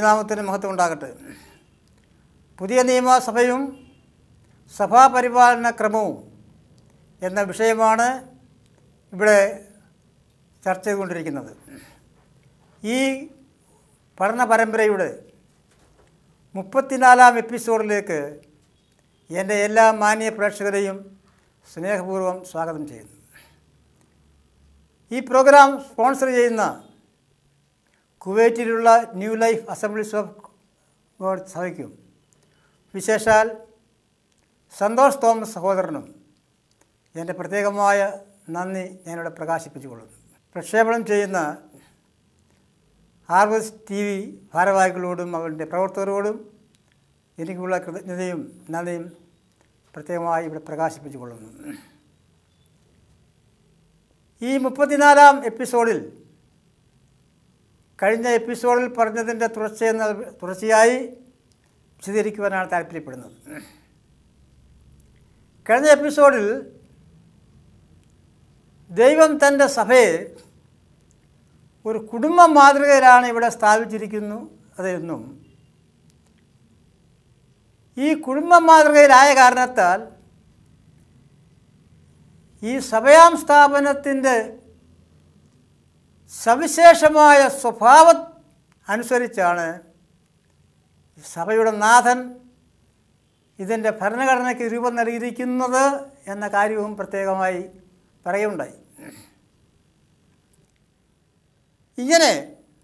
ദൈവനാമത്തിന് മഹത്വം ഉണ്ടാകട്ടെ. പുതിയ നിയമസഭയും സഭാപരിപാലന ക്രമവും എന്ന വിഷയമാണ് ഇവിടെ ചർച്ച ചെയ്തുകൊണ്ടിരിക്കുന്നത്. ഈ പഠന പരമ്പരയുടെ 34-ാം എപ്പിസോഡിലേക്ക് എൻ്റെ എല്ലാ മാന്യ പ്രേക്ഷകരെയും സ്നേഹപൂർവ്വം സ്വാഗതം ചെയ്യുന്നു. ഈ പ്രോഗ്രാം സ്പോൺസർ ചെയ്യുന്ന കുവൈറ്റിലുള്ള new life assemblies of God സഭയ്ക്കും വിശേഷാൽ സന്തോഷ് തോമസ് സഹോദരനും എൻ്റെ പ്രത്യേകമായ നന്ദി ഞാനിവിടെ പ്രകാശിപ്പിച്ചുകൊള്ളുന്നു. പ്രക്ഷേപണം ചെയ്യുന്ന ഹാർവസ്റ്റ് TV ഭാരവാഹികളോടും അവരുടെ പ്രവർത്തകരോടും എനിക്കുള്ള കൃതജ്ഞതയും നന്ദിയും പ്രത്യേകമായി ഇവിടെ പ്രകാശിപ്പിച്ചുകൊള്ളുന്നു. ഈ 34-ാം എപ്പിസോഡിൽ കഴിഞ്ഞ എപ്പിസോഡിൽ പറഞ്ഞതിൻ്റെ തുടർച്ചയായി വിശദീകരിക്കുവാനാണ് താല്പര്യപ്പെടുന്നത്. കഴിഞ്ഞ എപ്പിസോഡിൽ ദൈവം തൻ്റെ സഭയെ ഒരു കുടുംബ മാതൃകയിലാണ് ഇവിടെ സ്ഥാപിച്ചിരിക്കുന്നു അതെന്നും ഈ കുടുംബ മാതൃകയിലായ കാരണത്താൽ ഈ സഭയാം സ്ഥാപനത്തിൻ്റെ സവിശേഷമായ സ്വഭാവം അനുസരിച്ചാണ് സഭയുടെ നാഥൻ ഇതിൻ്റെ ഭരണഘടനയ്ക്ക് രൂപം നൽകിയിരിക്കുന്നത് എന്ന കാര്യവും പ്രത്യേകമായി പറയുകയുണ്ടായി. ഇങ്ങനെ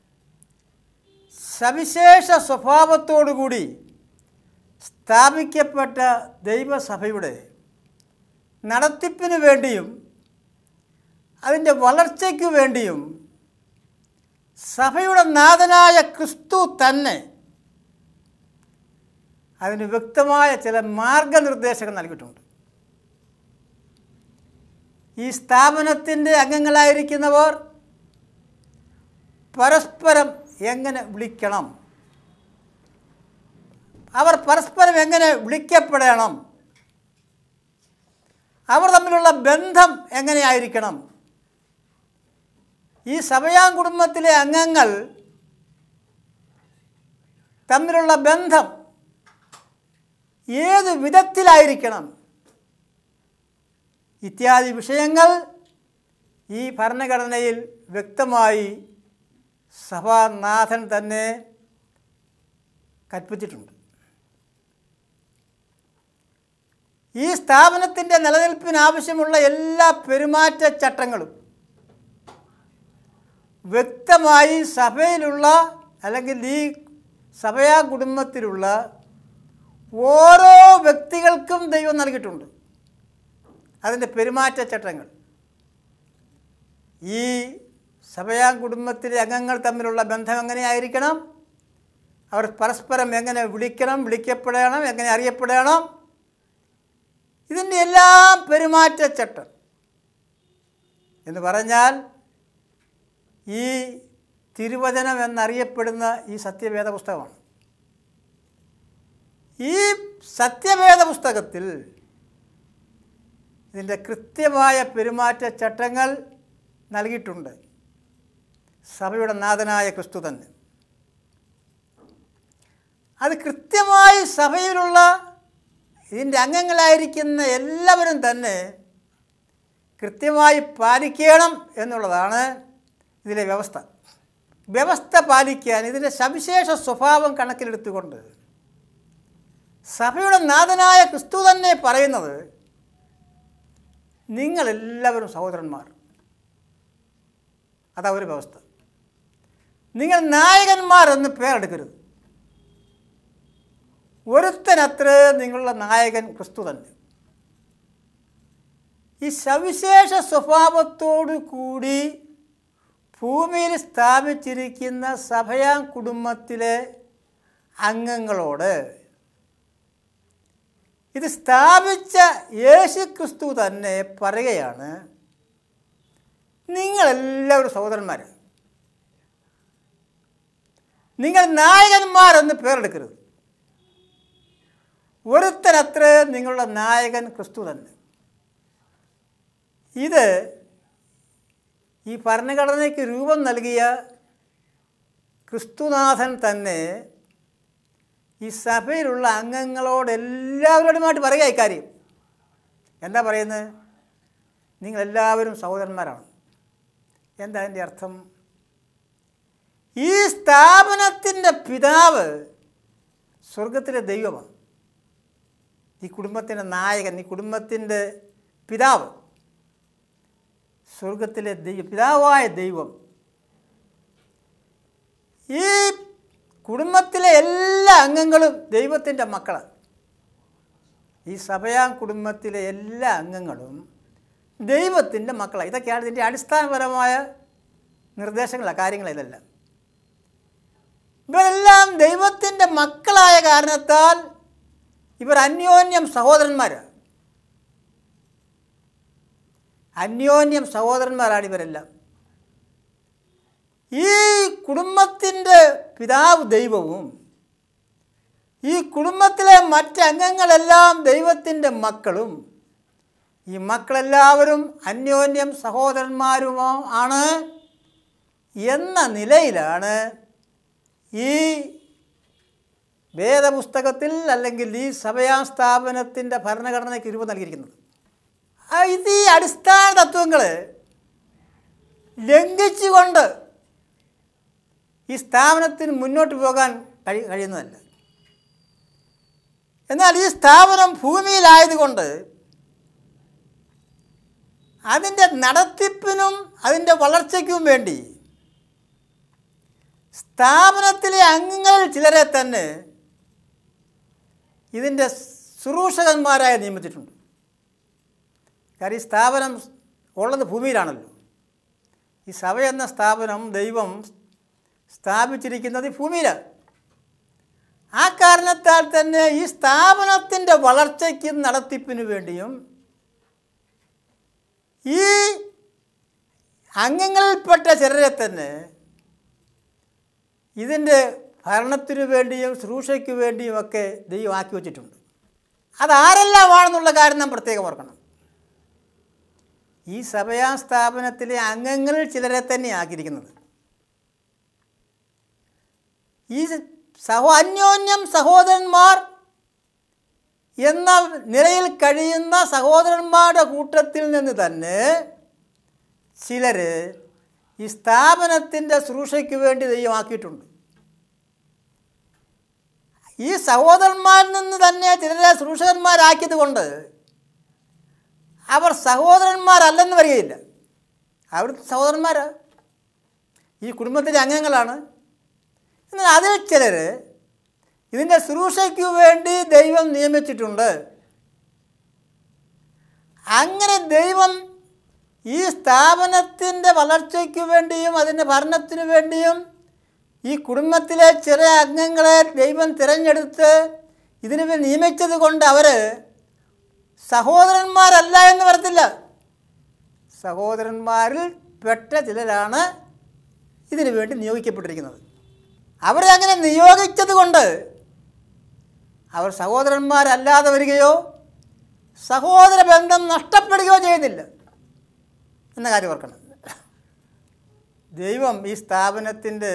സവിശേഷ സ്വഭാവത്തോടുകൂടി സ്ഥാപിക്കപ്പെട്ട ദൈവസഭയുടെ നടത്തിപ്പിന് വേണ്ടിയും അതിൻ്റെ വളർച്ചയ്ക്കു വേണ്ടിയും സഭയുടെ നാഥനായ ക്രിസ്തു തന്നെ അതിന് വ്യക്തമായ ചില മാർഗനിർദ്ദേശങ്ങൾ നൽകിയിട്ടുണ്ട്. ഈ സ്ഥാപനത്തിൻ്റെ അംഗങ്ങളായിരിക്കുന്നവർ പരസ്പരം എങ്ങനെ വിളിക്കണം, അവർ പരസ്പരം എങ്ങനെ വിളിക്കപ്പെടണം, അവർ തമ്മിലുള്ള ബന്ധം എങ്ങനെയായിരിക്കണം, ഈ സഭയാം കുടുംബത്തിലെ അംഗങ്ങൾ തമ്മിലുള്ള ബന്ധം ഏത് വിധത്തിലായിരിക്കണം ഇത്യാദി വിഷയങ്ങൾ ഈ ഭരണഘടനയിൽ വ്യക്തമായി സഭാനാഥൻ തന്നെ കൽപ്പിച്ചിട്ടുണ്ട്. ഈ സ്ഥാപനത്തിൻ്റെ നിലനിൽപ്പിനാവശ്യമുള്ള എല്ലാ പെരുമാറ്റച്ചട്ടങ്ങളും വ്യക്തമായി സഭയിലുള്ള അല്ലെങ്കിൽ ഈ സഭയാ കുടുംബത്തിലുള്ള ഓരോ വ്യക്തികൾക്കും ദൈവം നൽകിയിട്ടുണ്ട്. അതിൻ്റെ പെരുമാറ്റച്ചട്ടങ്ങൾ ഈ സഭയാ കുടുംബത്തിലെ അംഗങ്ങൾ തമ്മിലുള്ള ബന്ധം എങ്ങനെയായിരിക്കണം, അവർ പരസ്പരം എങ്ങനെ വിളിക്കണം, വിളിക്കപ്പെടണം, എങ്ങനെ അറിയപ്പെടണം, ഇതിൻ്റെ എല്ലാം പെരുമാറ്റച്ചട്ടം എന്ന് പറഞ്ഞാൽ ഈ തിരുവചനം എന്നറിയപ്പെടുന്ന ഈ സത്യവേദ പുസ്തകമാണ്. ഈ സത്യവേദ പുസ്തകത്തിൽ ഇതിൻ്റെ കൃത്യമായ പെരുമാറ്റച്ചട്ടങ്ങൾ നൽകിയിട്ടുണ്ട് സഭയുടെ നാഥനായ ക്രിസ്തു തന്നെ. അത് കൃത്യമായി സഭയിലുള്ള ഇതിൻ്റെ അംഗങ്ങളായിരിക്കുന്ന എല്ലാവരും തന്നെ കൃത്യമായി പാലിക്കണം എന്നുള്ളതാണ് ഇതിലെ വ്യവസ്ഥ പാലിക്കാൻ ഇതിൻ്റെ സവിശേഷ സ്വഭാവം കണക്കിലെടുത്തുകൊണ്ട് സഭയുടെ നാഥനായ ക്രിസ്തു തന്നെ പറയുന്നത്, നിങ്ങളെല്ലാവരും സഹോദരന്മാർ. അതാ ഒരു വ്യവസ്ഥ. നിങ്ങൾ നായകന്മാർ എന്ന് പേരെടുക്കരുത്. ഒരുത്തനത്ര നിങ്ങളുടെ നായകൻ ക്രിസ്തു തന്നെ. ഈ സവിശേഷ സ്വഭാവത്തോടു കൂടി ഭൂമിയിൽ സ്ഥാപിച്ചിരിക്കുന്ന സഭയാം കുടുംബത്തിലെ അംഗങ്ങളോട് ഇത് സ്ഥാപിച്ച യേശു ക്രിസ്തു തന്നെ പറയുകയാണ്, നിങ്ങളെല്ലാവരും സഹോദരന്മാർ, നിങ്ങൾ നായകന്മാരെന്ന് പേരെടുക്കരുത്. ഒരുത്തനത്ര നിങ്ങളുടെ നായകൻ ക്രിസ്തു തന്നെ. ഇത് ഈ ഭരണഘടനയ്ക്ക് രൂപം നൽകിയ ക്രിസ്തുനാഥൻ തന്നെ ഈ സഭയിലുള്ള അംഗങ്ങളോട് എല്ലാവരോടുമായിട്ട് പറയുക ഇക്കാര്യം. എന്താ പറയുന്നത്? നിങ്ങളെല്ലാവരും സഹോദരന്മാരാണ്. എന്താ അതിൻ്റെ അർത്ഥം? ഈ സ്ഥാപനത്തിൻ്റെ പിതാവ് സ്വർഗത്തിലെ ദൈവമാണ്. ഈ കുടുംബത്തിൻ്റെ നായകൻ, ഈ കുടുംബത്തിൻ്റെ പിതാവ് സ്വർഗത്തിലെ പിതാവായ ദൈവം ഈ കുടുംബത്തിലെ എല്ലാ അംഗങ്ങളും ദൈവത്തിൻ്റെ മക്കളാണ്. ഈ സഭയാം കുടുംബത്തിലെ എല്ലാ അംഗങ്ങളും ദൈവത്തിൻ്റെ മക്കളാണ്. ഇതൊക്കെയാണ് ഇതിൻ്റെ അടിസ്ഥാനപരമായ നിർദ്ദേശങ്ങളാണ്, കാര്യങ്ങളിതെല്ലാം. ഇവരെല്ലാം ദൈവത്തിൻ്റെ മക്കളായ കാരണത്താൽ ഇവർ അന്യോന്യം സഹോദരന്മാരാണ്. അന്യോന്യം സഹോദരന്മാരാണ് ഇവരെല്ലാം. ഈ കുടുംബത്തിൻ്റെ പിതാവ് ദൈവവും ഈ കുടുംബത്തിലെ മറ്റംഗങ്ങളെല്ലാം ദൈവത്തിൻ്റെ മക്കളും. ഈ മക്കളെല്ലാവരും അന്യോന്യം സഹോദരന്മാരുമാണ് എന്ന നിലയിലാണ് ഈ വേദപുസ്തകത്തിൽ അല്ലെങ്കിൽ ഈ സഭയാ സ്ഥാപനത്തിൻ്റെ ഭരണഘടനയ്ക്ക് രൂപം നൽകിയിരിക്കുന്നത്. ഇത് ഈ അടിസ്ഥാന തത്വങ്ങൾ ലംഘിച്ചുകൊണ്ട് ഈ സ്ഥാപനത്തിന് മുന്നോട്ട് പോകാൻ കഴിയുന്നതല്ല. എന്നാൽ ഈ സ്ഥാപനം ഭൂമിയിലായതുകൊണ്ട് അതിൻ്റെ നടത്തിപ്പിനും അതിൻ്റെ വളർച്ചയ്ക്കും വേണ്ടി സ്ഥാപനത്തിലെ അംഗങ്ങളിൽ ചിലരെ തന്നെ ഇതിൻ്റെ ശുശ്രൂഷകന്മാരായി നിയമിച്ചിട്ടുണ്ട്. കാര്യം ഈ സ്ഥാപനം ഉള്ളത് ഭൂമിയിലാണല്ലോ. ഈ സഭ എന്ന സ്ഥാപനം ദൈവം സ്ഥാപിച്ചിരിക്കുന്നത് ഈ ഭൂമിയിലാണ്. ആ കാരണത്താൽ തന്നെ ഈ സ്ഥാപനത്തിൻ്റെ വളർച്ചയ്ക്കും നടത്തിപ്പിനു വേണ്ടിയും ഈ അംഗങ്ങളിൽപ്പെട്ട ചിലരെ തന്നെ ഇതിൻ്റെ ഭരണത്തിനു വേണ്ടിയും ശുശ്രൂഷയ്ക്ക് വേണ്ടിയുമൊക്കെ ദൈവം ആക്കി വച്ചിട്ടുണ്ട്. അതാരെല്ലാമാണെന്നുള്ള കാര്യം നാം പ്രത്യേകം ഓർക്കണം. ഈ സഭയാ സ്ഥാപനത്തിലെ അംഗങ്ങളിൽ ചിലരെ തന്നെ ആക്കിയിരിക്കുന്നത്. ഈ അന്യോന്യം സഹോദരന്മാർ എന്ന നിലയിൽ കഴിയുന്ന സഹോദരന്മാരുടെ കൂട്ടത്തിൽ നിന്ന് തന്നെ ചിലർ ഈ സ്ഥാപനത്തിൻ്റെ ശുശ്രൂഷയ്ക്ക് വേണ്ടി ദൈവമാക്കിയിട്ടുണ്ട്. ഈ സഹോദരന്മാരിൽ നിന്ന് തന്നെ ചിലരെ ശുശ്രൂഷകന്മാരാക്കിയത് കൊണ്ട് അവർ സഹോദരന്മാരല്ലെന്ന് വരികയില്ല. അവിടുത്തെ സഹോദരന്മാരാണ്, ഈ കുടുംബത്തിലെ അംഗങ്ങളാണ്. എന്നാൽ അതിൽ ചിലർ ഇതിൻ്റെ ശുശ്രൂഷയ്ക്ക് വേണ്ടി ദൈവം നിയമിച്ചിട്ടുണ്ട്. അങ്ങനെ ദൈവം ഈ സ്ഥാപനത്തിൻ്റെ വളർച്ചയ്ക്ക് വേണ്ടിയും അതിൻ്റെ ഭരണത്തിനു വേണ്ടിയും ഈ കുടുംബത്തിലെ ചെറിയ അംഗങ്ങളെ ദൈവം തിരഞ്ഞെടുത്ത് ഇതിനു വേണ്ടി നിയമിച്ചത് കൊണ്ട് അവർ സഹോദരന്മാരല്ല എന്ന് പറയത്തില്ല. സഹോദരന്മാരിൽ പെട്ട ചിലരാണ് ഇതിനു വേണ്ടി നിയോഗിക്കപ്പെട്ടിരിക്കുന്നത്. അവരെ അങ്ങനെ നിയോഗിച്ചത് കൊണ്ട് അവർ സഹോദരന്മാരല്ലാതെ വരികയോ സഹോദര ബന്ധം നഷ്ടപ്പെടുകയോ ചെയ്യുന്നില്ല എന്ന കാര്യം ഓർക്കണം. ദൈവം ഈ സ്ഥാപനത്തിൻ്റെ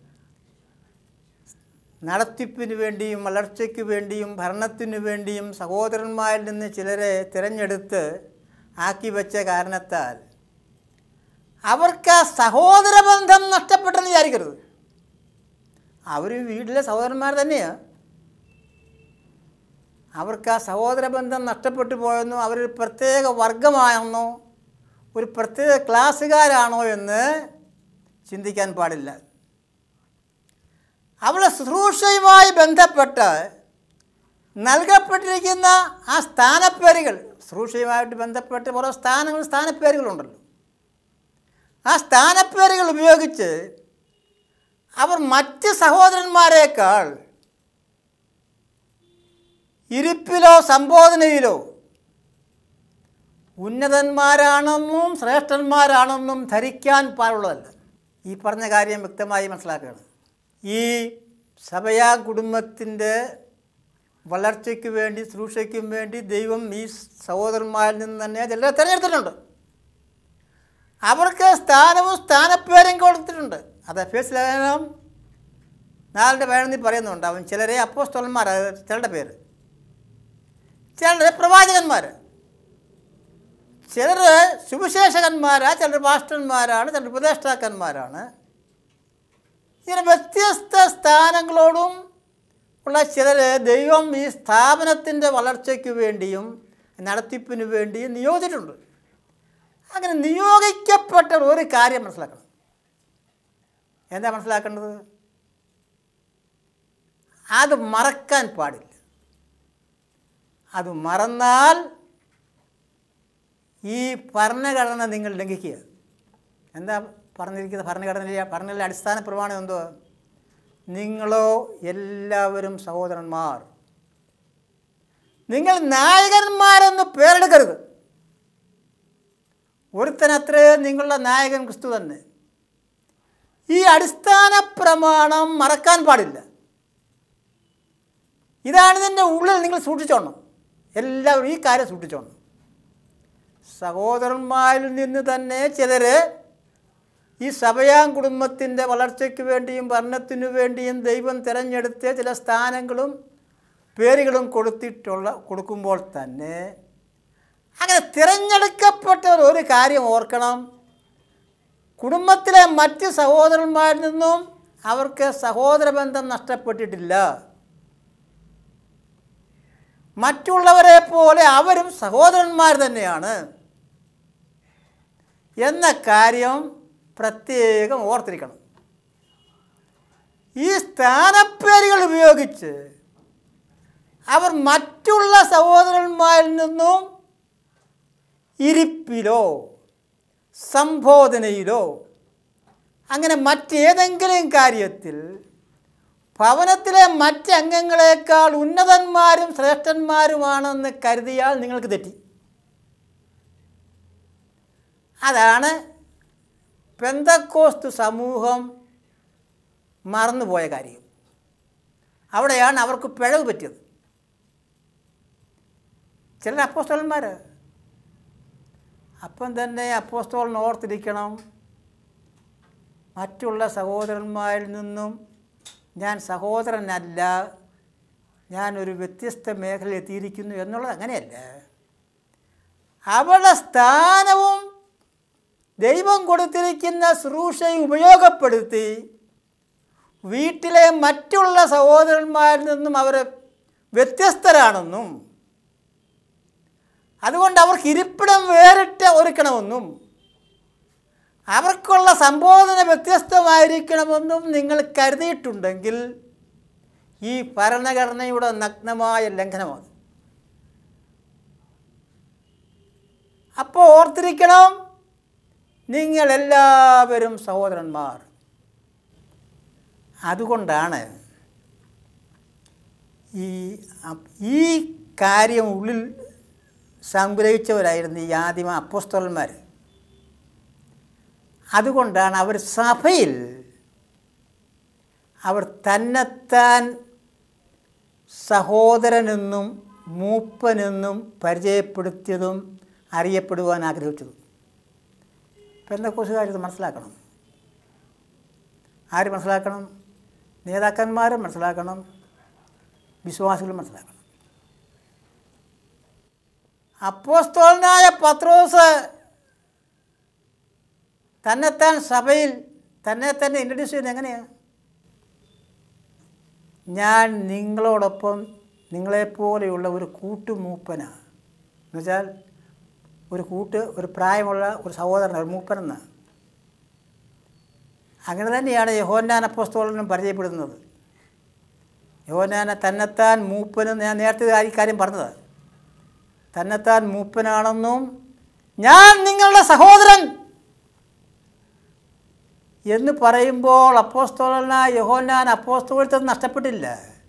നടത്തിപ്പിന് വേണ്ടിയും വളർച്ചയ്ക്ക് വേണ്ടിയും ഭരണത്തിനു വേണ്ടിയും സഹോദരന്മാരിൽ നിന്ന് ചിലരെ തിരഞ്ഞെടുത്ത് ആക്കി വെച്ച കാരണത്താൽ അവർക്ക് ആ സഹോദര ബന്ധം നഷ്ടപ്പെട്ടെന്ന് വിചാരിക്കരുത്. അവർ വീട്ടിലെ സഹോദരന്മാർ തന്നെയാണ്. അവർക്ക് ആ സഹോദര ബന്ധം നഷ്ടപ്പെട്ടു പോയെന്നോ അവരൊരു പ്രത്യേക വർഗമാണെന്നോ ഒരു പ്രത്യേക ക്ലാസ്സുകാരാണോ എന്ന് ചിന്തിക്കാൻ പാടില്ല. അവരുടെ ശുശ്രൂഷയുമായി ബന്ധപ്പെട്ട് നൽകപ്പെട്ടിരിക്കുന്ന ആ സ്ഥാനപ്പേരുകൾ, ശുശ്രൂഷയുമായിട്ട് ബന്ധപ്പെട്ട് ഓരോ സ്ഥാനപ്പേരുകളുണ്ടല്ലോ, ആ സ്ഥാനപ്പേരുകൾ ഉപയോഗിച്ച് അവർ മറ്റ് സഹോദരന്മാരെക്കാൾ ഇരിപ്പിലോ സംബോധനയിലോ ഉന്നതന്മാരാണെന്നും ശ്രേഷ്ഠന്മാരാണെന്നും ധരിക്കാൻ പാടുള്ളതല്ല. ഈ പറഞ്ഞ കാര്യം വ്യക്തമായി മനസ്സിലാക്കുകയാണ്. ഈ സഭയാ കുടുംബത്തിൻ്റെ വളർച്ചയ്ക്ക് വേണ്ടി ശുശ്രൂഷയ്ക്കും വേണ്ടി ദൈവം ഈ സഹോദരന്മാരിൽ നിന്ന് തന്നെ ചിലരെ തിരഞ്ഞെടുത്തിട്ടുണ്ട്. അവർക്ക് സ്ഥാനവും സ്ഥാനപ്പേരും കൊടുത്തിട്ടുണ്ട്. അത് എഫേസ്യ ലേഖനം 4:17 പറയുന്നുണ്ടാവും. ചിലരെ അപ്പോസ്തലന്മാർ, ചിലരുടെ പേര്, ചിലരെ പ്രവാചകന്മാർ, ചിലർ സുവിശേഷകന്മാരാണ്, ചിലർ പാസ്റ്റർമാരാണ്, ചിലർ ഉപദേഷ്ടാക്കന്മാരാണ്. ഇങ്ങനെ വ്യത്യസ്ത സ്ഥാനങ്ങളോടും ഉള്ള ചിലർ ദൈവം ഈ സ്ഥാപനത്തിൻ്റെ വളർച്ചയ്ക്ക് വേണ്ടിയും നടത്തിപ്പിന് വേണ്ടിയും നിയോഗിച്ചിട്ടുണ്ട്. അങ്ങനെ നിയോഗിക്കപ്പെട്ട ഒരു കാര്യം മനസ്സിലാക്കണം. എന്താ മനസ്സിലാക്കേണ്ടത്? അത് മറക്കാൻ പാടില്ല. അത് മറന്നാൽ ഈ ഭരണഘടന നിങ്ങൾ ലംഘിക്കുക. എന്താ പറഞ്ഞിരിക്കുന്നത്? ഭരണഘടനയിലെ അടിസ്ഥാന പ്രമാണം എന്തോ? നിങ്ങളോ എല്ലാവരും സഹോദരന്മാർ. നിങ്ങൾ നായകന്മാരെന്ന് പേരെടുക്കരുത്. ഒരുത്തനത്രേ നിങ്ങളുടെ നായകൻ ക്രിസ്തു തന്നെ. ഈ അടിസ്ഥാന പ്രമാണം മറക്കാൻ പാടില്ല. ഇതാണ് ഇതിൻ്റെ ഉള്ളിൽ നിങ്ങൾ സൂക്ഷിച്ചോണം. എല്ലാവരും ഈ കാര്യം സൂക്ഷിച്ചോണം. സഹോദരന്മാരിൽ നിന്ന് തന്നെ ചിലർ ഈ സഭയാം കുടുംബത്തിൻ്റെ വളർച്ചയ്ക്ക് വേണ്ടിയും ഭരണത്തിനു വേണ്ടിയും ദൈവം തിരഞ്ഞെടുത്ത് ചില സ്ഥാനങ്ങളും പേരുകളും കൊടുക്കുമ്പോൾ തന്നെ അങ്ങനെ തിരഞ്ഞെടുക്കപ്പെട്ടവർ ഒരു കാര്യം ഓർക്കണം. കുടുംബത്തിലെ മറ്റ് സഹോദരന്മാരിൽ നിന്നും അവർക്ക് സഹോദരബന്ധം നഷ്ടപ്പെട്ടിട്ടില്ല. മറ്റുള്ളവരെ പോലെ അവരും സഹോദരന്മാർ തന്നെയാണ് എന്ന കാര്യം പ്രത്യേകം ഓർത്തിരിക്കണം. ഈ സ്ഥാനപ്പേരുകൾ ഉപയോഗിച്ച് അവർ മറ്റുള്ള സഹോദരന്മാരിൽ നിന്നും ഇരിപ്പിലോ സംബോധനയിലോ അങ്ങനെ മറ്റേതെങ്കിലും കാര്യത്തിൽ ഭവനത്തിലെ മറ്റ് അംഗങ്ങളെക്കാൾ ഉന്നതന്മാരും ശ്രേഷ്ഠന്മാരുമാണെന്ന് കരുതിയാൽ നിങ്ങൾക്ക് തെറ്റി. അതാണ് പെന്തക്കോസ്ത് സമൂഹം മറന്നുപോയ കാര്യം. അവിടെയാണ് അവർക്ക് പിഴവ് പറ്റിയത്. ചില അപ്പോസ്തലന്മാർ അപ്പം തന്നെ അപ്പോസ്തലൻ ഓർത്തിരിക്കണം, മറ്റുള്ള സഹോദരന്മാരിൽ നിന്നും ഞാൻ സഹോദരനല്ല, ഞാനൊരു വ്യത്യസ്ത മേഖലയിൽ എത്തിയിരിക്കുന്നു എന്നുള്ളത് അങ്ങനെയല്ല. അവളുടെ സ്ഥാനവും ദൈവം കൊടുത്തിരിക്കുന്ന ശുശ്രൂഷയും ഉപയോഗപ്പെടുത്തി വീട്ടിലെ മറ്റുള്ള സഹോദരന്മാരിൽ നിന്നും അവർ വ്യത്യസ്തരാണെന്നും അതുകൊണ്ട് അവർക്ക് ഇരിപ്പിടം വേറിട്ട് ഒരുക്കണമെന്നും അവർക്കുള്ള സംബോധന വ്യത്യസ്തമായിരിക്കണമെന്നും നിങ്ങൾ കരുതിയിട്ടുണ്ടെങ്കിൽ ഈ ഭരണഘടനയുടെ നഗ്നമായ ലംഘനമാണ്. അപ്പോൾ ഓർത്തിരിക്കണം, നിങ്ങളെല്ലാവരും സഹോദരന്മാർ. അതുകൊണ്ടാണ് ഈ കാര്യം ഉള്ളിൽ സംഗ്രഹിച്ചവരായിരുന്നു ഈ ആദിമ അപ്പോസ്തലന്മാർ. അതുകൊണ്ടാണ് അവർ സഭയിൽ അവർ തന്നെത്താൻ സഹോദരനെന്നും മൂപ്പനെന്നും പരിചയപ്പെടുത്തിയതും അറിയപ്പെടുവാൻ ആഗ്രഹിച്ചതും. പെന്തക്കോസ്തുകാർ ഇത് മനസ്സിലാക്കണം. ആര് മനസ്സിലാക്കണം? നേതാക്കന്മാരും മനസ്സിലാക്കണം, വിശ്വാസികളും മനസ്സിലാക്കണം. അപ്പോസ്തലനായ പത്രോസ് തന്നെത്താൻ സഭയിൽ തന്നെ ഇൻട്രൊഡ്യൂസ് ചെയ്യുന്നത് എങ്ങനെയാണ്? ഞാൻ നിങ്ങളോടൊപ്പം നിങ്ങളെപ്പോലെയുള്ള ഒരു കൂട്ടുമൂപ്പനാണ്. എന്നുവെച്ചാൽ ഒരു പ്രായമുള്ള ഒരു സഹോദരൻ, ഒരു മൂപ്പനെന്ന്. അങ്ങനെ തന്നെയാണ് യോഹന്നാൻ അപ്പോസ്തലനും പരിചയപ്പെടുന്നത്. യോഹന്നാനെ തന്നെത്താൻ മൂപ്പനെന്ന്, ഞാൻ നേരത്തെ ഈ കാര്യം പറഞ്ഞത്, തന്നെത്താൻ മൂപ്പനാണെന്നും ഞാൻ നിങ്ങളുടെ സഹോദരൻ എന്ന് പറയുമ്പോൾ അപ്പോസ്തലനായ യോഹന്നാൻ അപ്പോസ്തലത്വം നഷ്ടപ്പെട്ടില്ല.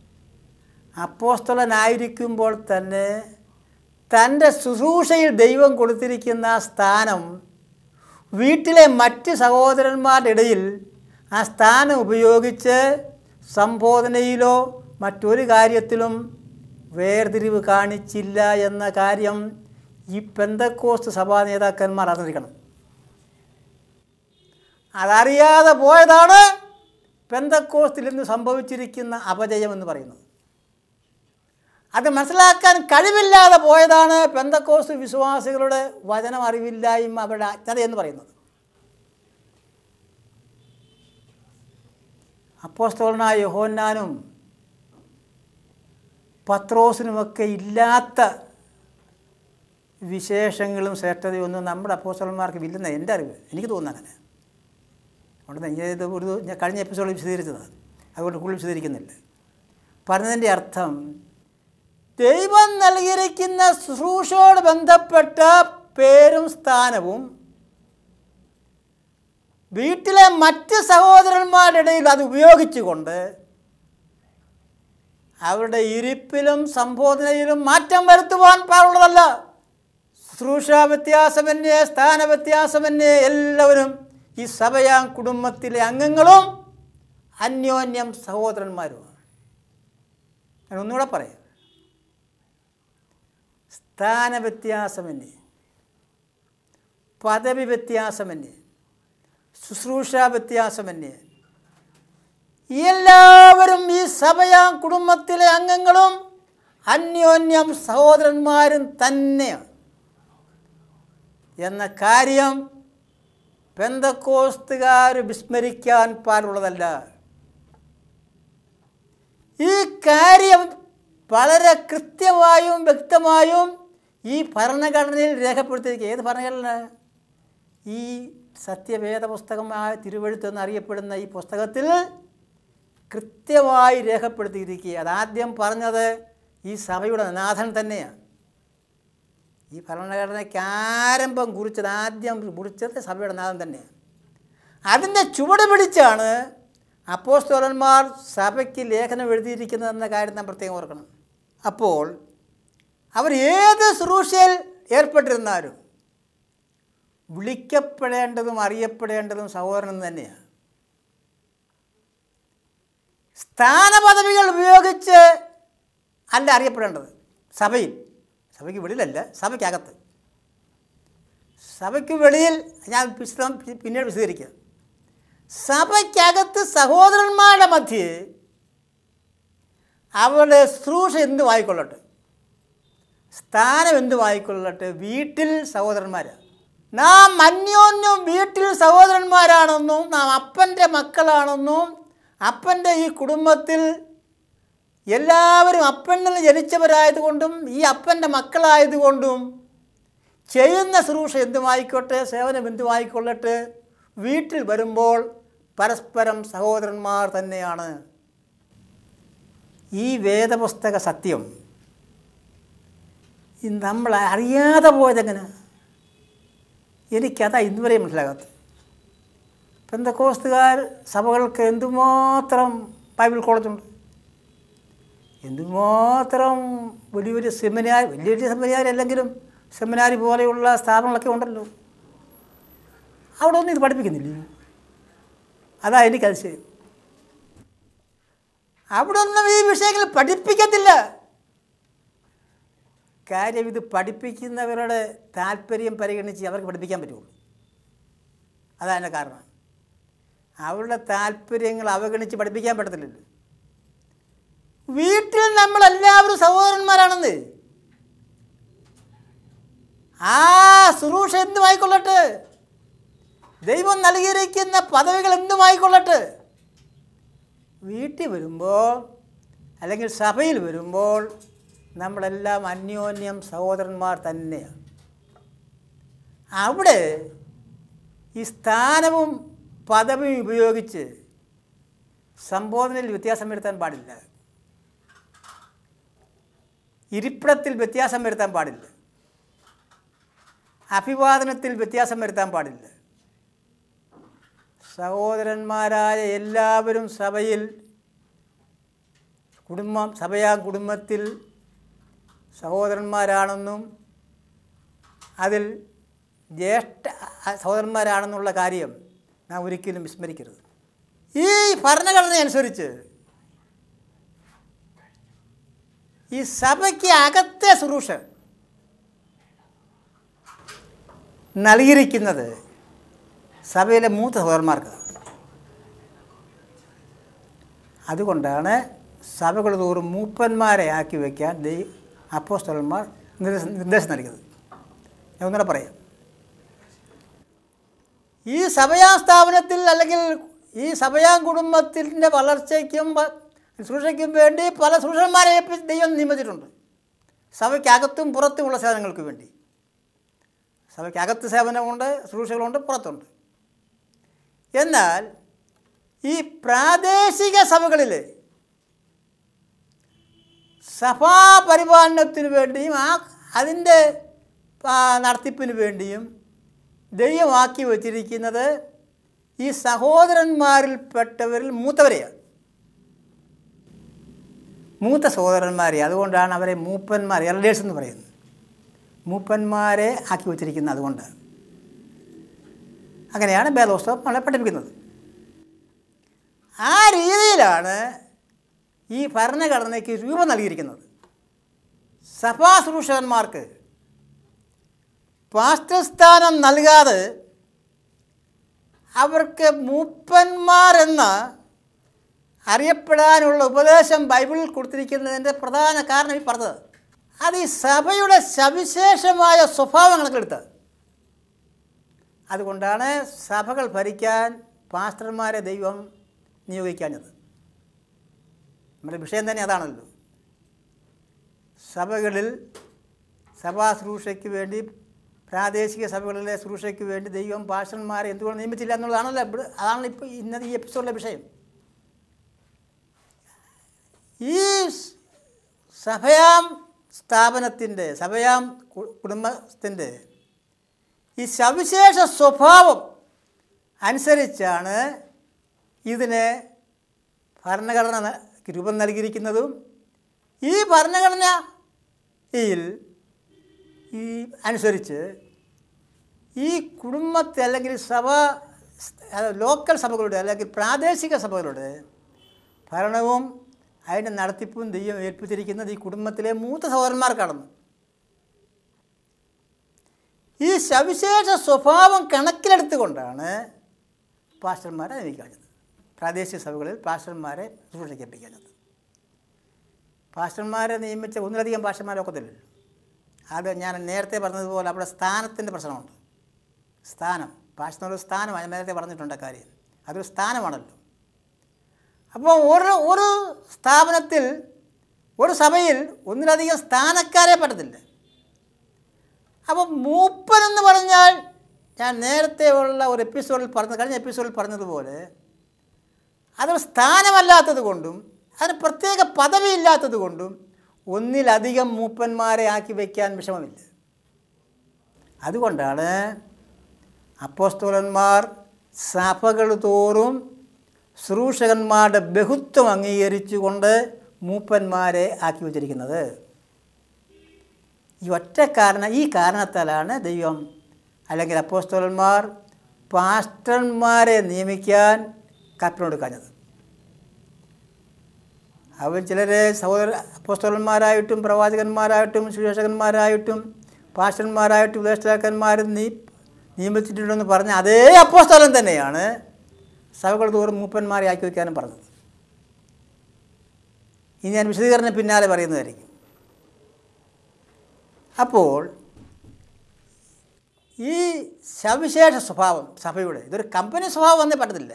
അപ്പോസ്തലനായിരിക്കുമ്പോൾ തന്നെ തൻ്റെ ശുശ്രൂഷയിൽ ദൈവം കൊടുത്തിരിക്കുന്ന സ്ഥാനം വീട്ടിലെ മറ്റ് സഹോദരന്മാരുടെ ഇടയിൽ ആ സ്ഥാനം ഉപയോഗിച്ച് സംബോധനയിലോ മറ്റൊരു കാര്യത്തിലും വേർതിരിവ് കാണിച്ചില്ല എന്ന കാര്യം ഈ പെന്തക്കോസ്ത് സഭാ നേതാക്കന്മാർ അറിഞ്ഞിരിക്കണം. അതറിയാതെ പോയതാണ് പെന്തക്കോസ്തിൽ ഇന്ന് സംഭവിച്ചിരിക്കുന്ന അപജയം എന്ന് പറയുന്നത്. അത് മനസ്സിലാക്കാൻ കഴിവില്ലാതെ പോയതാണ് പെന്തക്കോസ്ത് വിശ്വാസികളുടെ വചനം അറിവില്ലായ്മ, അവരുടെ അജ്ഞത എന്ന് പറയുന്നത്. അപ്പോസ്തലനായ യോഹന്നാനും പത്രോസിനുമൊക്കെ ഇല്ലാത്ത വിശേഷങ്ങളും ശ്രേഷ്ഠതയൊന്നും നമ്മുടെ അപ്പോസ്തലന്മാർക്ക് ഇല്ലെന്ന് എൻ്റെ അറിവ്. എനിക്ക് തോന്നുന്നു അങ്ങനെ. അതുകൊണ്ട് ഞാൻ കഴിഞ്ഞ എപ്പിസോഡിൽ വിശദീകരിച്ചതാണ്, അതുകൊണ്ട് കൂടുതൽ വിശദീകരിക്കുന്നില്ല. പറഞ്ഞതിൻ്റെ അർത്ഥം, ദൈവം നൽകിയിരിക്കുന്ന ശുശ്രൂഷയോട് ബന്ധപ്പെട്ട പേരും സ്ഥാനവും വീട്ടിലെ മറ്റ് സഹോദരന്മാരുടെ ഇടയിൽ അത് ഉപയോഗിച്ചുകൊണ്ട് അവരുടെ ഇരിപ്പിലും സംബോധനയിലും മാറ്റം വരുത്തുവാൻ പാടുള്ളതല്ല. ശുശ്രൂഷ വ്യത്യാസമന്യേ, സ്ഥാന വ്യത്യാസമന്യേ എല്ലാവരും ഈ സഭയാം കുടുംബത്തിലെ അംഗങ്ങളും അന്യോന്യം സഹോദരന്മാരുമാണ്. ഞാൻ ഒന്നുകൂടെ പറയാം. സ്ഥാന വ്യത്യാസമന്യേ, പദവി വ്യത്യാസമന്യേ, ശുശ്രൂഷ വ്യത്യാസമന്യേ, എല്ലാവരും ഈ സഭയാം കുടുംബത്തിലെ അംഗങ്ങളും അന്യോന്യം സഹോദരന്മാരും തന്നെയാണ് എന്ന കാര്യം പെന്തക്കോസ്തുകാർ വിസ്മരിക്കാൻ പാടുള്ളതല്ല. ഈ കാര്യം വളരെ കൃത്യമായും വ്യക്തമായും ഈ ഭരണഘടനയിൽ രേഖപ്പെടുത്തിയിരിക്കുക. ഏത് ഭരണഘടന? ഈ സത്യവേദ പുസ്തകമായ തിരുവെഴുത്തെന്നറിയപ്പെടുന്ന ഈ പുസ്തകത്തിൽ കൃത്യമായി രേഖപ്പെടുത്തിയിരിക്കുക. അതാദ്യം പറഞ്ഞത് ഈ സഭയുടെ നാഥൻ തന്നെയാണ്. ഈ ഭരണഘടനയ്ക്ക് ആരംഭം കുറിച്ചത്, ആദ്യം കുറിച്ചത് സഭയുടെ നാഥൻ തന്നെയാണ്. അതിൻ്റെ ചുവട് പിടിച്ചാണ് അപ്പോസ്തലന്മാർ സഭയ്ക്ക് ലേഖനം എഴുതിയിരിക്കുന്നതെന്ന കാര്യം നാം പ്രത്യേകം ഓർക്കണം. അപ്പോൾ അവർ ഏത് ശുശ്രൂഷയിൽ ഏർപ്പെട്ടിരുന്നാലും വിളിക്കപ്പെടേണ്ടതും അറിയപ്പെടേണ്ടതും സഹോദരൻ തന്നെയാണ്. സ്ഥാനപദവികൾ ഉപയോഗിച്ച് അല്ല അറിയപ്പെടേണ്ടത് സഭയിൽ. സഭയ്ക്ക് വെളിയിലല്ല, സഭയ്ക്കകത്ത്. സഭയ്ക്ക് വെളിയിൽ ഞാൻ പിന്നീട് വിശദീകരിക്കുക. സഭയ്ക്കകത്ത് സഹോദരന്മാരുടെ മധ്യേ അവരുടെ ശുശ്രൂഷ എന്തുമായിക്കൊള്ളട്ടെ, സ്ഥാനം എന്തുമായിക്കൊള്ളട്ടെ, വീട്ടിൽ സഹോദരന്മാരാണ്. നാം അന്യോന്യം വീട്ടിൽ സഹോദരന്മാരാണെന്നും നാം അപ്പൻ്റെ മക്കളാണെന്നും അപ്പൻ്റെ ഈ കുടുംബത്തിൽ എല്ലാവരും അപ്പനിൽ ജനിച്ചവരായതുകൊണ്ടും ഈ അപ്പൻ്റെ മക്കളായതുകൊണ്ടും ചെയ്യുന്ന ശുശ്രൂഷ എന്തുമായിക്കോട്ടെ, സേവനം എന്തുമായിക്കൊള്ളട്ടെ, വീട്ടിൽ വരുമ്പോൾ പരസ്പരം സഹോദരന്മാർ തന്നെയാണ്. ഈ വേദപുസ്തക സത്യം നമ്മൾ അറിയാതെ പോയതെങ്ങനെ? എനിക്കതാ ഇന്നുവരെ മനസ്സിലാകാത്തത്. പെന്തക്കോസ്തുകാർ സഭകൾക്ക് എന്തുമാത്രം ബൈബിൾ കോളേജുണ്ട്, എന്തുമാത്രം വലിയ വലിയ സെമിനാർ, വലിയ വലിയ സെമിനാരി അല്ലെങ്കിലും സെമിനാരി പോലെയുള്ള സ്ഥാപനങ്ങളൊക്കെ ഉണ്ടല്ലോ. അവിടെ ഒന്നും ഇത് പഠിപ്പിക്കുന്നില്ല. അതാ എനിക്കതിശയം. അവിടെ ഒന്നും ഈ വിഷയങ്ങൾ പഠിപ്പിക്കത്തില്ല. കാര്യം ഇത് പഠിപ്പിക്കുന്നവരുടെ താല്പര്യം പരിഗണിച്ച് അവർക്ക് പഠിപ്പിക്കാൻ പറ്റുള്ളൂ. അതാണ് കാരണം. അവരുടെ താല്പര്യങ്ങൾ അവഗണിച്ച് പഠിപ്പിക്കാൻ പറ്റത്തില്ലല്ലോ. വീട്ടിൽ നമ്മളെല്ലാവരും സഹോദരന്മാരാണെന്ന്. ആ ശുശ്രൂഷ എന്തുമായിക്കൊള്ളട്ടെ, ദൈവം നൽകിയിരിക്കുന്ന പദവികൾ എന്തുമായിക്കൊള്ളട്ടെ, വീട്ടിൽ വരുമ്പോൾ അല്ലെങ്കിൽ സഭയിൽ വരുമ്പോൾ നമ്മളെല്ലാം അന്യോന്യം സഹോദരന്മാർ തന്നെയാണ്. അവിടെ ഈ സ്ഥാനവും പദവിയും ഉപയോഗിച്ച് സംബോധനയിൽ വ്യത്യാസം വരുത്താൻ പാടില്ല, ഇരിപ്പിടത്തിൽ വ്യത്യാസം വരുത്താൻ പാടില്ല, അഭിവാദനത്തിൽ വ്യത്യാസം വരുത്താൻ പാടില്ല. സഹോദരന്മാരായ എല്ലാവരും സഭയിൽ കുടുംബത്തിൽ സഹോദരന്മാരാണെന്നും അതിൽ ജ്യേഷ്ഠ സഹോദരന്മാരാണെന്നുള്ള കാര്യം നാം ഒരിക്കലും വിസ്മരിക്കരുത്. ഈ ഭരണഘടന അനുസരിച്ച് ഈ സഭയ്ക്ക് അകത്തെ ശുശ്രൂഷ നൽകിയിരിക്കുന്നത് സഭയിലെ മൂത്ത സഹോദരന്മാർക്ക്. അതുകൊണ്ടാണ് സഭകൾ തോറും മൂപ്പന്മാരെ ആക്കി വയ്ക്കാൻ അപ്പോസ്തലന്മാർ നിർദ്ദേശം നൽകിയത്. ഞാൻ ഒന്നുകൂടെ പറയാം. ഈ സഭയാ സ്ഥാപനത്തിൽ അല്ലെങ്കിൽ ഈ സഭയാ കുടുംബത്തിൻ്റെ വളർച്ചയ്ക്കും ശുശ്രൂഷയ്ക്കും വേണ്ടി പല ശുശ്രൂഷന്മാരെ ദൈവം നിയമിച്ചിട്ടുണ്ട്. സഭയ്ക്കകത്തും പുറത്തുമുള്ള സേവനങ്ങൾക്ക് വേണ്ടി. സഭയ്ക്കകത്ത് സേവനമുണ്ട്, ശുശ്രൂഷകളുണ്ട്, പുറത്തുണ്ട്. എന്നാൽ ഈ പ്രാദേശിക സഭകളിൽ സഭാപരിപാലനത്തിന് വേണ്ടിയും അതിൻ്റെ നടത്തിപ്പിന് വേണ്ടിയും ദൈവമാക്കി വച്ചിരിക്കുന്നത് ഈ സഹോദരന്മാരിൽപ്പെട്ടവരിൽ മൂത്തവരെയാണ്, മൂത്ത സഹോദരന്മാരെ. അതുകൊണ്ടാണ് അവരെ മൂപ്പന്മാർ, എൽഡേഴ്സ് എന്ന് പറയുന്നത്. മൂപ്പന്മാരെ ആക്കി വച്ചിരിക്കുന്നത് അതുകൊണ്ട്. അങ്ങനെയാണ് വേദപുസ്തകം നമ്മളെ പഠിപ്പിക്കുന്നത്. ആ രീതിയിലാണ് ഈ ഭരണഘടനയ്ക്ക് രൂപം നൽകിയിരിക്കുന്നത്. സഭാ ശുശ്രൂഷകന്മാർക്ക് പാസ്റ്റർ സ്ഥാനം നൽകാതെ അവർക്ക് മൂപ്പന്മാരെന്ന അറിയപ്പെടാനുള്ള ഉപദേശം ബൈബിളിൽ കൊടുത്തിരിക്കുന്നതിൻ്റെ പ്രധാന കാരണം ഈ പറഞ്ഞത്. അത് ഈ സഭയുടെ സവിശേഷമായ സ്വഭാവം കണക്കെടുത്ത്. അതുകൊണ്ടാണ് സഭകൾ ഭരിക്കാൻ പാസ്റ്റർമാരെ ദൈവം നിയോഗിക്കാഞ്ഞത്. നമ്മുടെ വിഷയം തന്നെ അതാണല്ലോ. സഭകളിൽ സഭാ ശുശ്രൂഷയ്ക്ക് വേണ്ടി, പ്രാദേശിക സഭകളിലെ ശുശ്രൂഷയ്ക്ക് വേണ്ടി ദൈവം പാസ്റ്റർമാരെ എന്തുകൊണ്ട് നിയമിച്ചില്ല എന്നുള്ളതാണല്ലോ. അതാണ് ഇപ്പോൾ ഇന്നത്തെ ഈ എപ്പിസോഡിലെ വിഷയം. ഈ സഭയാം സ്ഥാപനത്തിൻ്റെ, സഭയാം കുടുംബത്തിൻ്റെ ഈ സവിശേഷ സ്വഭാവം അനുസരിച്ചാണ് ഇതിന് ഭരണഘടന രൂപം നൽകിയിരിക്കുന്നതും ഈ ഭരണഘടനയിൽ ഈ അനുസരിച്ച് ഈ കുടുംബത്തെ അല്ലെങ്കിൽ ലോക്കൽ സഭകളുടെ അല്ലെങ്കിൽ പ്രാദേശിക സഭകളുടെ ഭരണവും അതിൻ്റെ നടത്തിപ്പും ദൈവം ഏൽപ്പിച്ചിരിക്കുന്നത് ഈ കുടുംബത്തിലെ മൂത്ത സഹോദരന്മാർക്കാണെന്ന്. ഈ സവിശേഷ സ്വഭാവം കണക്കിലെടുത്തുകൊണ്ടാണ് പാസ്റ്റർമാരെ നിയമിക്കാഞ്ഞത്. പ്രാദേശിക സഭകളിൽ പാസ്റ്റർമാരെ ശുശ്രൂഷിക്കപ്പിക്കാഞ്ഞത്. പാസ്റ്റർമാരെ നിയമിച്ച ഒന്നിലധികം പാസ്റ്റർമാരെ ഒക്കത്തില്ലല്ലോ. അത് ഞാൻ നേരത്തെ പറഞ്ഞതുപോലെ അവിടെ സ്ഥാനത്തിൻ്റെ പ്രശ്നമുണ്ട്. സ്ഥാനം, പാസ്റ്ററിനൊരു സ്ഥാനമാണ്. ഞാൻ നേരത്തെ പറഞ്ഞിട്ടുണ്ട് കാര്യം. അതൊരു സ്ഥാനമാണല്ലോ. അപ്പോൾ ഒരു സ്ഥാപനത്തിൽ, ഒരു സഭയിൽ ഒന്നിലധികം സ്ഥാനക്കാരെ പറ്റത്തില്ല. അപ്പോൾ മൂപ്പനെന്ന് പറഞ്ഞാൽ ഞാൻ നേരത്തെ ഉള്ള ഒരു എപ്പിസോഡിൽ കഴിഞ്ഞ എപ്പിസോഡിൽ പറഞ്ഞതുപോലെ അതൊരു സ്ഥാനമല്ലാത്തത് കൊണ്ടും അതിന് പ്രത്യേക പദവി ഇല്ലാത്തത് കൊണ്ടും ഒന്നിലധികം മൂപ്പന്മാരെ ആക്കി വയ്ക്കാൻ വിഷമമില്ല. അതുകൊണ്ടാണ് അപ്പോസ്തലന്മാർ സഭകൾ തോറും ശുശ്രൂഷകന്മാരുടെ ബഹുത്വം അംഗീകരിച്ചുകൊണ്ട് മൂപ്പന്മാരെ ആക്കി വച്ചിരിക്കുന്നത്. ഈ കാരണത്താലാണ് ദൈവം അല്ലെങ്കിൽ അപ്പോസ്തലന്മാർ പാസ്റ്റർമാരെ നിയമിക്കാൻ കൽപ്പന കൊടുക്കാഞ്ഞത്. അവൻ ചിലരെ അപ്പോസ്തലന്മാരായിട്ടും പ്രവാചകന്മാരായിട്ടും സുവിശേഷകന്മാരായിട്ടും പാസ്റ്റർമാരായിട്ടും ഉപദേഷ്ടാക്കന്മാരും നിയമിച്ചിട്ടുണ്ടെന്ന് പറഞ്ഞ അതേ അപ്പോസ്തലൻ തന്നെയാണ് സഭകൾ തോറും മൂപ്പന്മാരെ ആക്കി വയ്ക്കാനും പറഞ്ഞത്. ഇനി ഞാൻ വിശദീകരണം പിന്നാലെ പറയുന്നതായിരിക്കും. അപ്പോൾ ഈ സവിശേഷ സ്വഭാവം സഭയുടെ ഇതൊരു കമ്പനി സ്വഭാവം വന്നേ പറ്റത്തില്ല.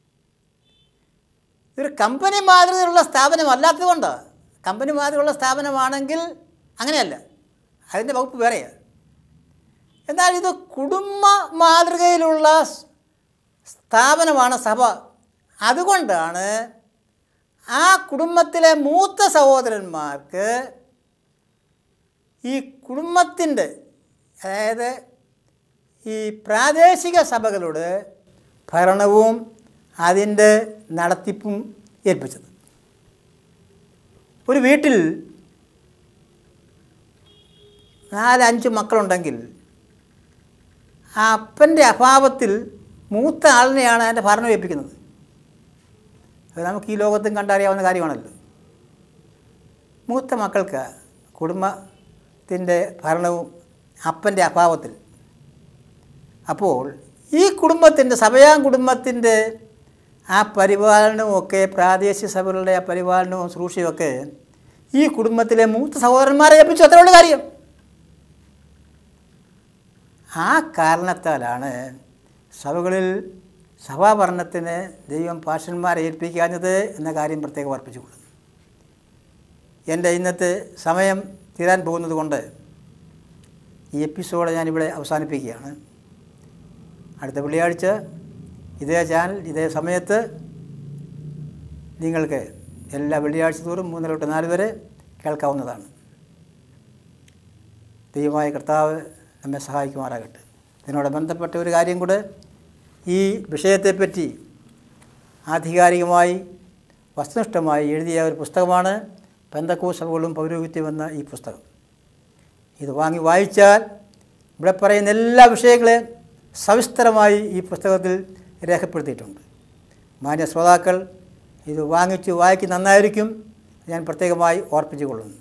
ഇതൊരു കമ്പനി മാതൃകയിലുള്ള സ്ഥാപനമല്ലാത്തത് കൊണ്ട്. കമ്പനി മാതൃകയുള്ള സ്ഥാപനമാണെങ്കിൽ അങ്ങനെയല്ല, അതിൻ്റെ വകുപ്പ് വേറെയാണ്. എന്നാൽ ഇത് കുടുംബ മാതൃകയിലുള്ള സ്ഥാപനമാണ് സഭ. അതുകൊണ്ടാണ് ആ കുടുംബത്തിലെ മൂത്ത സഹോദരന്മാർക്ക് ഈ കുടുംബത്തിൻ്റെ, അതായത് ഈ പ്രാദേശിക സഭകളുടെ ഭരണവും അതിൻ്റെ നടത്തിപ്പും ഏൽപ്പിച്ചത്. ഒരു വീട്ടിൽ 4-5 മക്കളുണ്ടെങ്കിൽ ആ അപ്പൻ്റെ അഭാവത്തിൽ മൂത്ത ആളിനെയാണ് അതിൻ്റെ ഭരണം ഏൽപ്പിക്കുന്നത്. അത് നമുക്ക് ഈ ലോകത്തും കണ്ടറിയാവുന്ന കാര്യമാണല്ലോ. മൂത്ത മക്കൾക്ക് കുടുംബത്തിൻ്റെ ഭരണവും അപ്പൻ്റെ അഭാവത്തിൽ. അപ്പോൾ ഈ കുടുംബത്തിൻ്റെ, സഭയാം കുടുംബത്തിൻ്റെ ആ പരിപാലനവുമൊക്കെ പ്രാദേശിക സഭകളുടെ ആ പരിപാലനവും ശുശ്രൂഷയുമൊക്കെ ഈ കുടുംബത്തിലെ മൂത്ത സഹോദരന്മാരെ ഏൽപ്പിച്ചു. അത്രയുള്ള കാര്യം. ആ കാരണത്താലാണ് സഭകളിൽ സഭാഭരണത്തിന് ദൈവം പാസ്റ്റർമാരെ ഏൽപ്പിക്കാഞ്ഞത് എന്ന കാര്യം പ്രത്യേകം ഓർപ്പിച്ചുകൊള്ളുന്നു. എൻ്റെ ഇന്നത്തെ സമയം തീരാൻ പോകുന്നത് കൊണ്ട് ഈ എപ്പിസോഡ് ഞാനിവിടെ അവസാനിപ്പിക്കുകയാണ്. അടുത്ത വെള്ളിയാഴ്ച ഇതേ ചാനൽ ഇതേ സമയത്ത് നിങ്ങൾക്ക് എല്ലാ വെള്ളിയാഴ്ച തോറും 3 തൊട്ട് 4 വരെ കേൾക്കാവുന്നതാണ്. ദൈവമായ കർത്താവ് നമ്മെ സഹായിക്കുമാറാകട്ടെ. ഇതിനോട് ബന്ധപ്പെട്ട ഒരു കാര്യം കൂടെ, ഈ വിഷയത്തെപ്പറ്റി ആധികാരികമായി വസ്തുനിഷ്ഠമായി എഴുതിയ ഒരു പുസ്തകമാണ് പെന്തക്കോസ്ത് സഭകളും പൗരോഹിത്യവും എന്ന ഈ പുസ്തകം. ഇത് വാങ്ങി വായിച്ചാൽ ഇവിടെ പറയുന്ന എല്ലാ വിഷയങ്ങളെയും സവിസ്തരമായി ഈ പുസ്തകത്തിൽ രേഖപ്പെടുത്തിയിട്ടുണ്ട്. മാന്യ ശ്രോതാക്കൾ ഇത് വാങ്ങിച്ച് വായിക്ക് നന്നായിരിക്കും, ഞാൻ പ്രത്യേകമായി ഓർപ്പിച്ചു കൊള്ളുന്നു.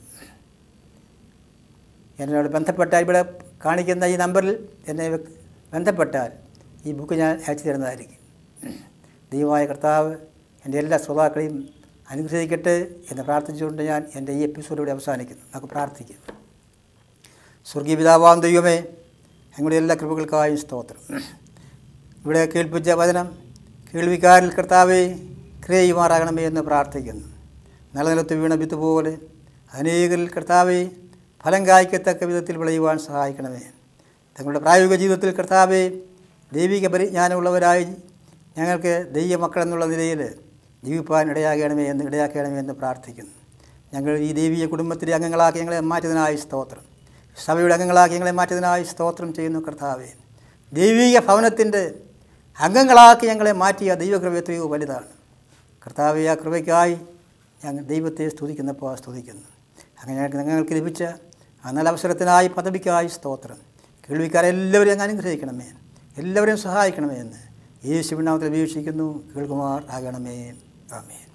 എന്നോട് ബന്ധപ്പെട്ടാൽ ഇവിടെ കാണിക്കുന്ന ഈ നമ്പറിൽ എന്നെ ബന്ധപ്പെട്ടാൽ ഈ ബുക്ക് ഞാൻ അയച്ചു തരുന്നതായിരിക്കും. ദൈവമായ കർത്താവ് എൻ്റെ എല്ലാ ശ്രോതാക്കളെയും അനുഗ്രഹിക്കട്ടെ എന്ന് പ്രാർത്ഥിച്ചുകൊണ്ട് ഞാൻ എൻ്റെ ഈ എപ്പിസോഡിലൂടെ അവസാനിക്കുന്നു. നമുക്ക് പ്രാർത്ഥിക്കാം. സ്വർഗീയ പിതാവാം ദൈവമേ, ഞങ്ങളുടെ എല്ലാ കൃപകൾക്കായും സ്തോത്രം. ഇവിടെ കേൾപ്പിച്ച വചനം കേൾവിക്കാരിൽ കർത്താവെ ക്രിയയുമാറാകണമേ എന്ന് പ്രാർത്ഥിക്കുന്നു. നല്ല നിലത്ത് വീണ വിത്ത് പോലെ അനേകരിൽ കർത്താവെ ഫലം കായ്ക്കത്തക്ക വിധത്തിൽ വിളയുവാൻ സഹായിക്കണമേ. തങ്ങളുടെ പ്രായോഗിക ജീവിതത്തിൽ കർത്താവെ ദൈവിക പരിജ്ഞാനമുള്ളവരായി ഞങ്ങൾക്ക് ദൈവമക്കളെന്നുള്ള നിലയിൽ ജീവിപ്പാൻ ഇടയാക്കണമേ എന്ന് പ്രാർത്ഥിക്കുന്നു. ഞങ്ങൾ ഈ ദൈവീയ കുടുംബത്തിലെ അംഗങ്ങളാക്കി ഞങ്ങളെ മാറ്റിയതിനായി സ്തോത്രം. സഭയുടെ അംഗങ്ങളാക്കി ഞങ്ങളെ മാറ്റിയതിനായി സ്തോത്രം ചെയ്യുന്നു കർത്താവെ. ദൈവീക ഭവനത്തിൻ്റെ അംഗങ്ങളാക്കി ഞങ്ങളെ മാറ്റിയ ദൈവകൃപ എത്രയോ വലുതാണ് കർത്താവെ. ആ കൃപയ്ക്കായി ഞങ്ങൾ ദൈവത്തെ സ്തുതിക്കുന്നു. അങ്ങനെ ഞങ്ങൾക്ക് ലഭിച്ച ആ നല്ല അവസരത്തിനായി പദവിക്കായി സ്തോത്രം. കേൾവിക്കാരെല്ലാവരെയും അങ്ങ് അനുഗ്രഹിക്കണമേ, എല്ലാവരെയും സഹായിക്കണമേ എന്ന് യേശുവിൻ നാമത്തിൽ അപേക്ഷിക്കുന്നു. കേൾക്കുമാർ ആകണമേ. ആമേൻ.